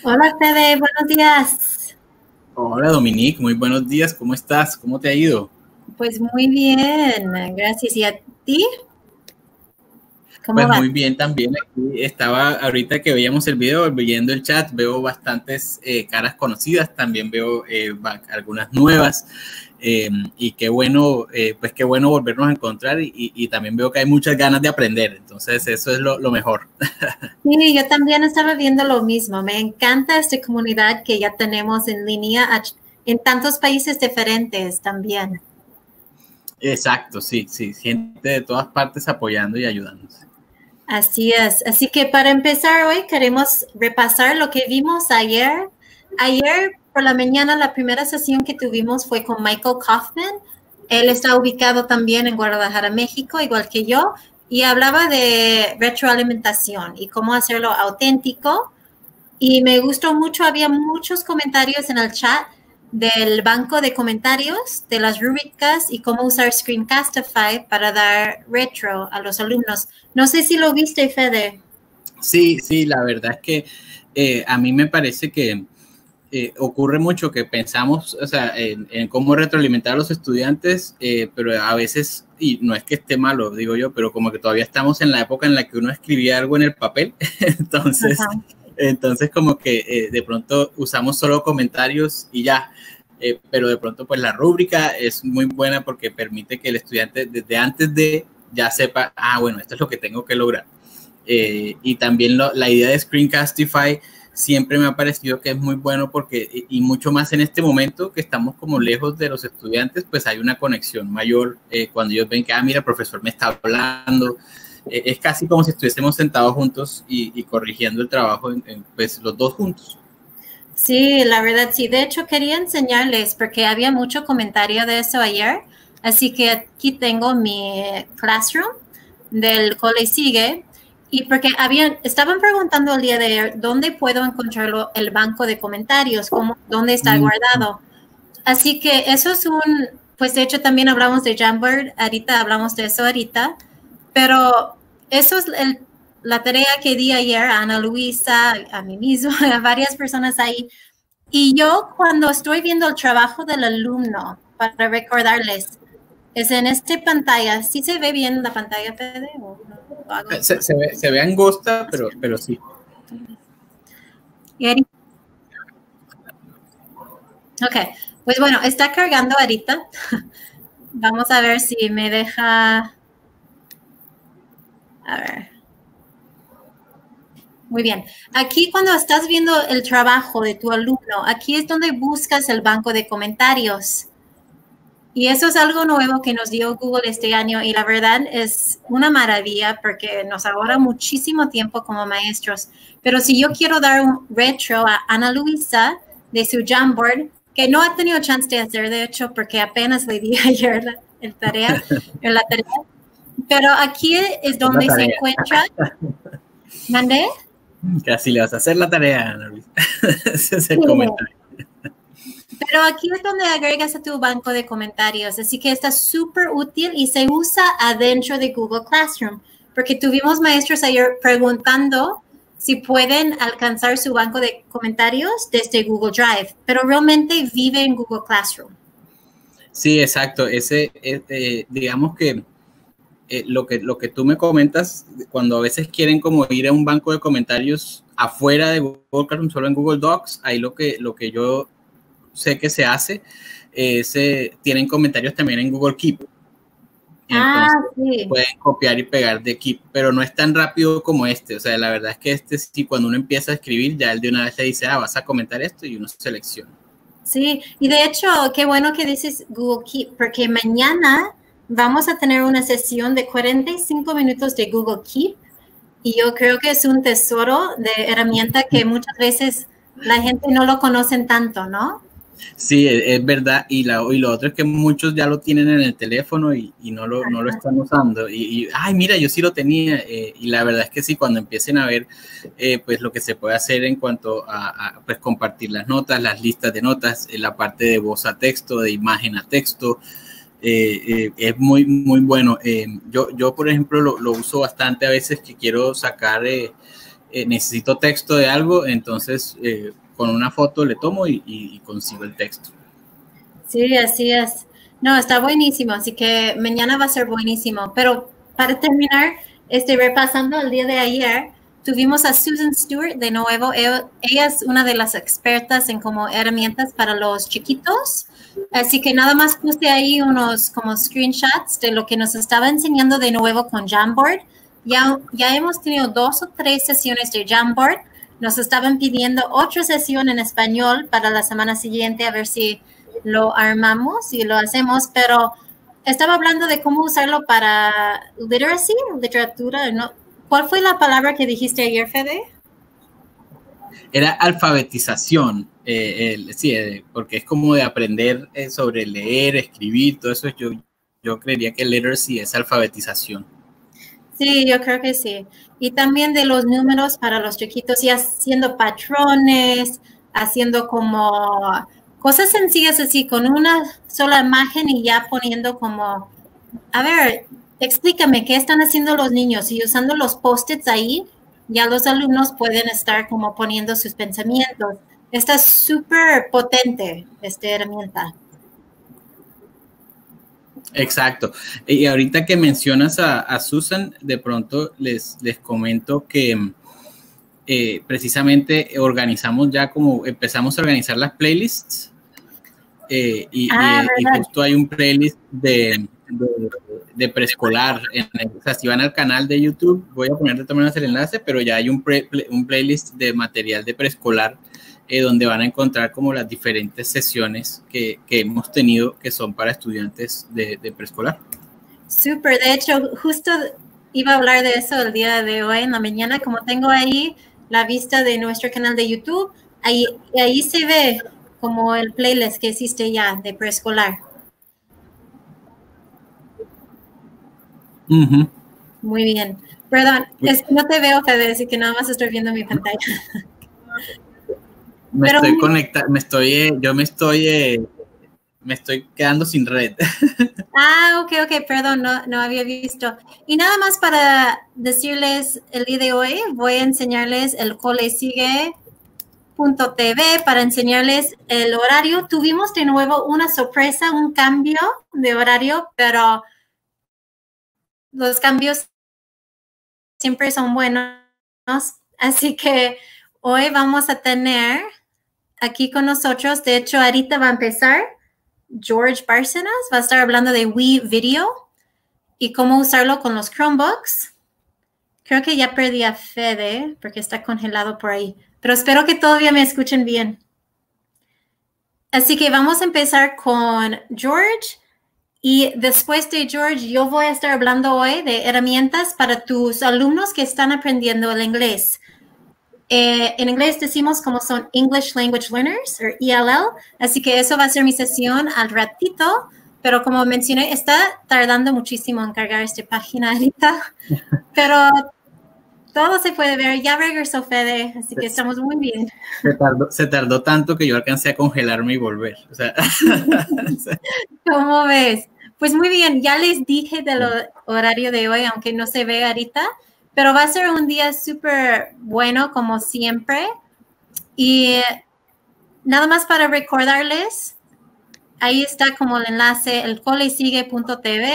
Hola Fede, buenos días. Hola Dominique, muy buenos días, ¿cómo estás? ¿Cómo te ha ido? Pues muy bien, gracias. ¿Y a ti? ¿Cómo Pues vas? muy bien también, aquí estaba ahorita que veíamos el video, viendo el chat, veo bastantes caras conocidas, también veo algunas nuevas y qué bueno, pues qué bueno volvernos a encontrar y también veo que hay muchas ganas de aprender, entonces eso es lo mejor. Sí, yo también estaba viendo lo mismo. Me encanta esta comunidad que ya tenemos en línea en tantos países diferentes también. Exacto, sí, sí, gente de todas partes apoyando y ayudándose. Así es. Así que para empezar hoy queremos repasar lo que vimos ayer. Ayer por la mañana la primera sesión que tuvimos fue con Michael Kaufman. Él está ubicado también en Guadalajara, México, igual que yo, y hablaba de retroalimentación y cómo hacerlo auténtico. Y me gustó mucho, había muchos comentarios en el chat del banco de comentarios, de las rúbricas y cómo usar Screencastify para dar retro a los alumnos. No sé si lo viste, Fede. Sí, sí, la verdad es que a mí me parece que ocurre mucho que pensamos, o sea, en cómo retroalimentar a los estudiantes, pero a veces, y no es que esté malo, digo yo, pero como que todavía estamos en la época en la que uno escribía algo en el papel, entonces, Ajá. entonces como que de pronto usamos solo comentarios y ya, pero de pronto pues la rúbrica es muy buena porque permite que el estudiante desde antes de ya sepa, bueno, esto es lo que tengo que lograr. Y también la idea de Screencastify siempre me ha parecido que es muy bueno porque, y mucho más en este momento que estamos como lejos de los estudiantes, pues hay una conexión mayor cuando ellos ven que, mira, el profesor me está hablando. Es casi como si estuviésemos sentados juntos y corrigiendo el trabajo, pues los dos juntos. Sí, la verdad, sí. De hecho, quería enseñarles porque había mucho comentario de eso ayer. Así que aquí tengo mi classroom del Cole Sigue. Y porque estaban preguntando el día de ayer dónde puedo encontrarlo, el banco de comentarios, dónde está guardado. Así que eso es pues de hecho también hablamos de Jamboard, ahorita hablamos de eso ahorita, pero eso es la tarea que di ayer a Ana Luisa, a mí mismo, a varias personas ahí. Y yo cuando estoy viendo el trabajo del alumno, para recordarles, es en esta pantalla. ¿Sí se ve bien la pantalla, Fede? ¿O no? Se ve angosta, pero sí. Ok, pues bueno, está cargando ahorita. Vamos a ver si me deja. A ver. Muy bien. Aquí cuando estás viendo el trabajo de tu alumno, aquí es donde buscas el banco de comentarios. Y eso es algo nuevo que nos dio Google este año y la verdad es una maravilla porque nos ahorra muchísimo tiempo como maestros. Pero si yo quiero dar un retro a Ana Luisa de su Jamboard, que no ha tenido chance de hacer, de hecho, porque apenas le di ayer la tarea, pero aquí es Es la donde se tarea. encuentra. ¿Mandé? Casi le vas a hacer la tarea, Ana Luis. Ese es el Sí. comentario. Pero aquí es donde agregas a tu banco de comentarios, así que está súper útil y se usa adentro de Google Classroom, porque tuvimos maestros ayer preguntando si pueden alcanzar su banco de comentarios desde Google Drive, pero realmente vive en Google Classroom. Sí, exacto. Digamos que lo que tú me comentas, cuando a veces quieren como ir a un banco de comentarios afuera de Google Classroom, solo en Google Docs, ahí lo que yo sé que se hace es, tienen comentarios también en Google Keep. Entonces Sí. pueden copiar y pegar de Keep, pero no es tan rápido como este. O sea, la verdad es que este sí, cuando uno empieza a escribir, ya él de una vez le dice, vas a comentar esto y uno selecciona. Sí, y de hecho, qué bueno que dices Google Keep, porque mañana vamos a tener una sesión de 45 minutos de Google Keep y yo creo que es un tesoro de herramienta que muchas veces la gente no lo conocen tanto, ¿no? Sí, es verdad. Y lo otro es que muchos ya lo tienen en el teléfono y no lo están usando. Ay, mira, yo sí lo tenía. Y la verdad es que sí, cuando empiecen a ver pues lo que se puede hacer en cuanto a pues compartir las notas, las listas de notas, la parte de voz a texto, de imagen a texto, es muy, muy bueno. Yo, por ejemplo, lo uso bastante a veces que quiero sacar necesito texto de algo, entonces con una foto le tomo y consigo el texto. Sí, así es. No, está buenísimo, así que mañana va a ser buenísimo. Pero para terminar, repasando el día de ayer, tuvimos a Susan Stewart de nuevo. Ella es una de las expertas en como herramientas para los chiquitos. Así que nada más puse ahí unos como screenshots de lo que nos estaba enseñando de nuevo con Jamboard. Ya hemos tenido 2 o 3 sesiones de Jamboard. Nos estaban pidiendo otra sesión en español para la semana siguiente, a ver si lo armamos y lo hacemos, pero estaba hablando de cómo usarlo para literacy, literatura, ¿no? ¿Cuál fue la palabra que dijiste ayer, Fede? Era alfabetización, sí, porque es como de aprender sobre leer, escribir, todo eso. Yo creería que literacy es alfabetización. Sí, yo creo que sí. Y también de los números para los chiquitos, y haciendo patrones, haciendo como cosas sencillas así, con una sola imagen y ya poniendo como, a ver, explícame qué están haciendo los niños, y usando los post-its ahí, ya los alumnos pueden estar como poniendo sus pensamientos. Esta es súper potente, esta herramienta. Exacto. Y ahorita que mencionas a Susan, de pronto les comento que precisamente organizamos ya como empezamos a organizar las playlists y justo hay un playlist de preescolar. O sea, si van al canal de YouTube, voy a poner de todas maneras el enlace, pero ya hay un playlist de material de preescolar donde van a encontrar como las diferentes sesiones que hemos tenido que son para estudiantes de preescolar. Súper, de hecho, justo iba a hablar de eso el día de hoy en la mañana, como tengo ahí la vista de nuestro canal de YouTube, ahí se ve como el playlist que existe ya de preescolar. Uh-huh. Muy bien. Perdón, es que no te veo, Fede, así que nada más estoy viendo mi pantalla. Estoy conectado, me estoy quedando sin red. Ok, perdón, no había visto. Y nada más para decirles el día de hoy, voy a enseñarles el colesigue.tv para enseñarles el horario. Tuvimos de nuevo una sorpresa, un cambio de horario, pero los cambios siempre son buenos. Así que hoy vamos a tener aquí con nosotros, de hecho, ahorita va a empezar George Bárcenas, va a estar hablando de WeVideo y cómo usarlo con los Chromebooks. Creo que ya perdí a Fede porque está congelado por ahí, pero espero que todavía me escuchen bien. Así que vamos a empezar con George y después de George yo voy a estar hablando hoy de herramientas para tus alumnos que están aprendiendo el inglés. En inglés decimos como son English Language Learners, o ELL, así que eso va a ser mi sesión al ratito, pero como mencioné, está tardando muchísimo en cargar esta página ahorita, pero todo se puede ver. Ya regresó Fede, así que estamos muy bien. Se tardó tanto que yo alcancé a congelarme y volver. O sea. ¿Cómo ves? Pues muy bien, ya les dije del horario de hoy, aunque no se ve ahorita, pero va a ser un día súper bueno, como siempre. Y nada más para recordarles, ahí está como el enlace, el colesigue.tv.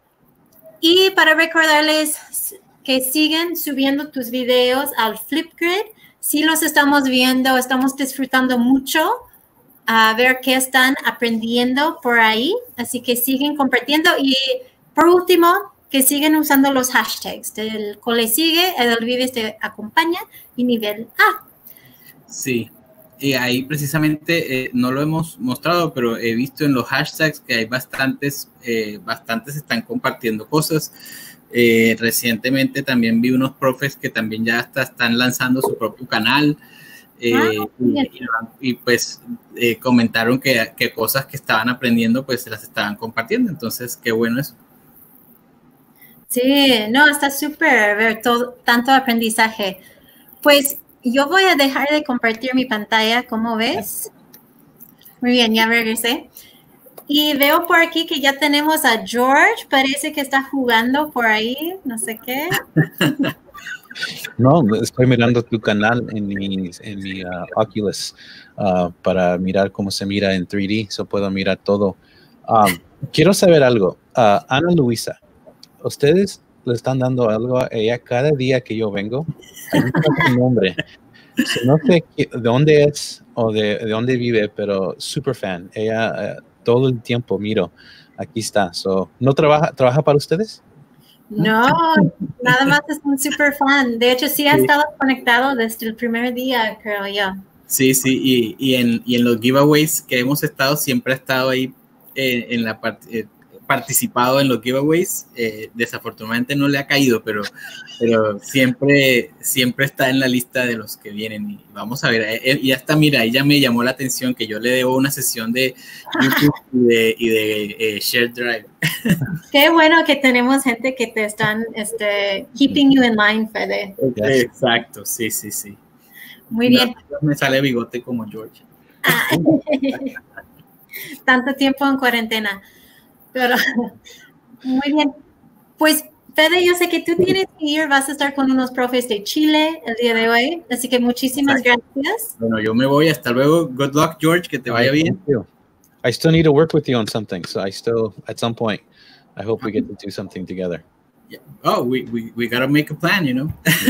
Y para recordarles que siguen subiendo tus videos al Flipgrid. Sí los estamos viendo, estamos disfrutando mucho a ver qué están aprendiendo por ahí. Así que siguen compartiendo. Y por último, que siguen usando los hashtags del colesigue, Edelvives te acompaña y nivel A. Sí, y ahí precisamente no lo hemos mostrado, pero he visto en los hashtags que hay bastantes están compartiendo cosas. Recientemente también vi unos profes que también ya están lanzando su propio canal. Y pues comentaron que cosas que estaban aprendiendo pues se las estaban compartiendo, entonces qué bueno eso. Sí, no, está súper ver tanto aprendizaje. Pues yo voy a dejar de compartir mi pantalla, ¿cómo ves? Muy bien, ya regresé. Y veo por aquí que ya tenemos a George, parece que está jugando por ahí, no sé qué. No, estoy mirando tu canal en mi Oculus para mirar cómo se mira en 3D, so puedo mirar todo. Quiero saber algo. Ana Luisa, ¿ustedes le están dando algo a ella cada día que yo vengo? Ahí está su nombre. So, no sé de dónde es o de dónde vive, pero super fan. Ella todo el tiempo miro. Aquí está. So, ¿no trabaja para ustedes? No, nada más es un super fan. De hecho, sí ha estado conectado desde el primer día, creo yo. Sí, y en los giveaways que hemos estado, siempre ha estado ahí en la parte... participado en los giveaways, desafortunadamente no le ha caído, pero siempre está en la lista de los que vienen y vamos a ver, y hasta mira, ella me llamó la atención que yo le debo una sesión de YouTube y de Share Drive. Qué bueno que tenemos gente que te están keeping you in line, Fede. Exacto, sí. Muy bien. Me sale bigote como George. Tanto tiempo en cuarentena. Pero, muy bien. Pues, Fede, yo sé que tú tienes que ir, vas a estar con unos profes de Chile el día de hoy, así que muchísimas gracias. Bueno, yo me voy, hasta luego. Good luck, George, que te vaya bien. I still need to work with you on something, so I still, at some point, I hope we get to do something together. Yeah. Oh, we gotta make a plan, you know.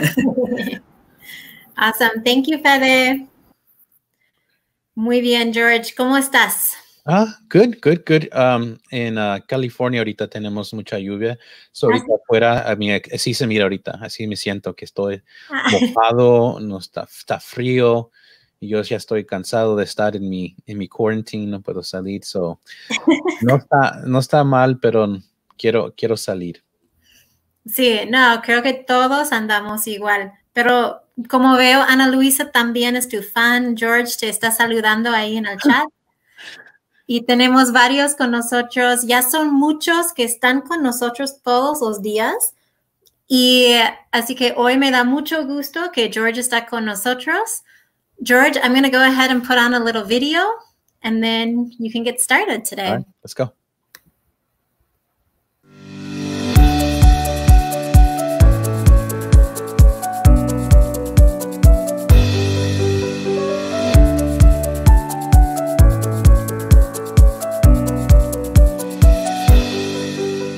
Awesome. Thank you, Fede. Muy bien, George. ¿Cómo estás? Good. En California ahorita tenemos mucha lluvia. So ahorita afuera, a mí así se mira ahorita. Así me siento que estoy mojado, no está frío. Y yo ya estoy cansado de estar en mi quarantine, no puedo salir. So no está mal, pero quiero salir. Sí, no, creo que todos andamos igual. Pero como veo, Ana Luisa también es tu fan. George te está saludando ahí en el chat. Y tenemos varios con nosotros. Ya son muchos que están con nosotros todos los días. Y así que hoy me da mucho gusto que George está con nosotros. George, I'm going to go ahead and put on a little video, and then you can get started today. All right, let's go.